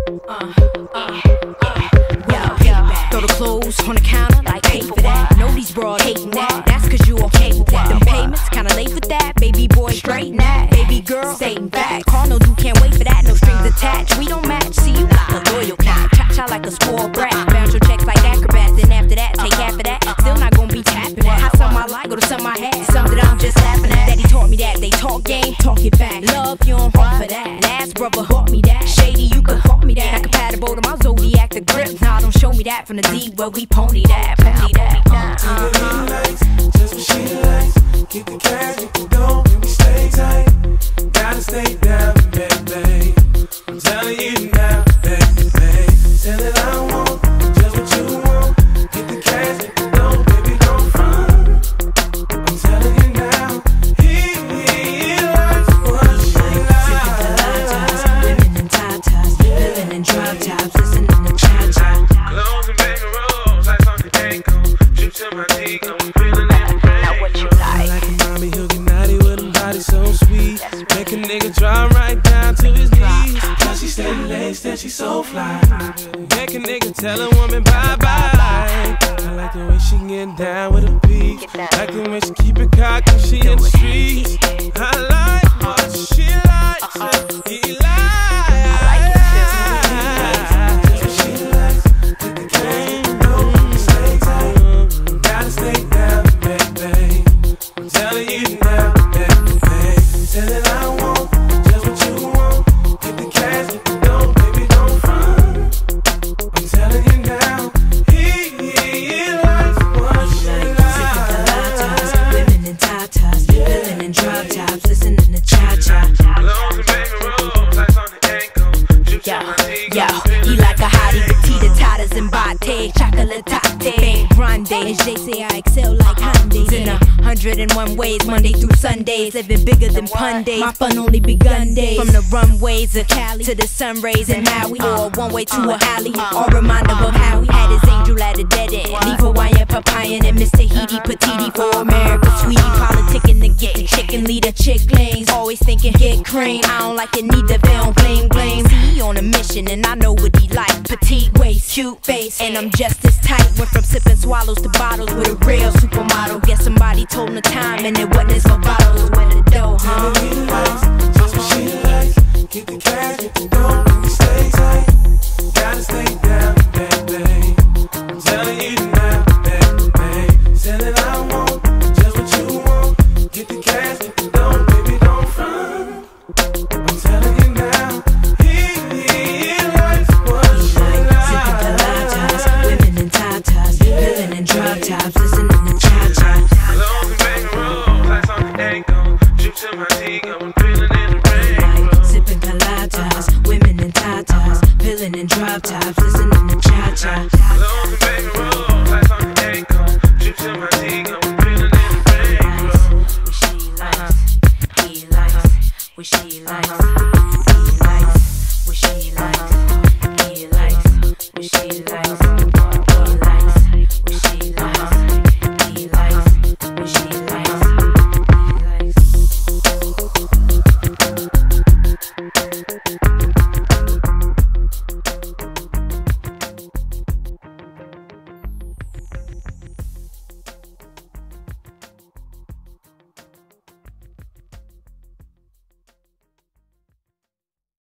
Throw the clothes on the counter like pay for that. Know these broad hating that. That's cause you okay with that. Them payments kinda late with that. Baby boy straighten that. Baby girl staying back. Call no dude can't wait for that. No strings attached. We don't match. See you not the loyal cat. Cha-cha like a spoiled brat. Bounce your checks like acrobats. Then after that take half of that. Still not gonna be tapping that. How some I like, go to some I had. Some that I'm just laughing at. Daddy taught me that. They talk game, talk it back. Love you don't fall for that. Last brother taught me that. Shady you could call me that. Not compatible to my zodiac the grip. Nah, don't show me that from the deep where we pony that. Pony that. Just what she likes. Keep the cash, keep the dough, and we stay tight. Gotta stay down, baby. I'm telling you now, baby. Say that I want just what you want. Keep the cash, keep the dough, baby, don't front. I'm telling you now, he likes what she likes. Women in tatas, living in drop tops, listening to cha-cha. Clothes and baby rolls, like on the ankle. Shoot to my dick, I'm feeling it. Now what you like? Like a mommy who get naughty with a body so sweet. Make a nigga drop right down to his knees. Cause she stay laced and she so fly. Make a nigga tell a woman bye-bye. I like the way she get down with a beat. Like the way she keep it cocked when she in the streets. I like what she likes and he likes. Just what she likes. Get the cash, get the dough, stay tight. Gotta stay down, baby. I'm telling you now, baby. Say that I want just what you want. Get the cash, get the dough, baby, don't front. I'm telling you now, he likes what she likes. Women in tatas, living in drop tops, listening to cha-cha. Clothes and baby rolls, ice on the ankle. Yo, he like a hottie, petita tatas and batte, chocolate latte, grande. As they say, I excel like Hyundais in 101 ways, Monday through Sundays, living bigger than pun days. My fun only begun days. From the runways of Cali to the sun rays in Maui, or one way to a alley, or reminder of how he had his angel at a dead end. Leave Hawaiian, Papayan, and Mr. Heedy Petiti for America, sweetie. Politicking and getting chicken, leader chick lanes. Always thinking get cream. I don't like it neither, they don't blame. See, he on a mission, and I know what he like. Petite waist, cute face, and I'm just as tight. Went from sipping swallows to bottles with a real supermodel. Guess somebody told him the time, and it wasn't no bottles with the dough, huh? Just what she likes. Get the cash, get the dough, and we stay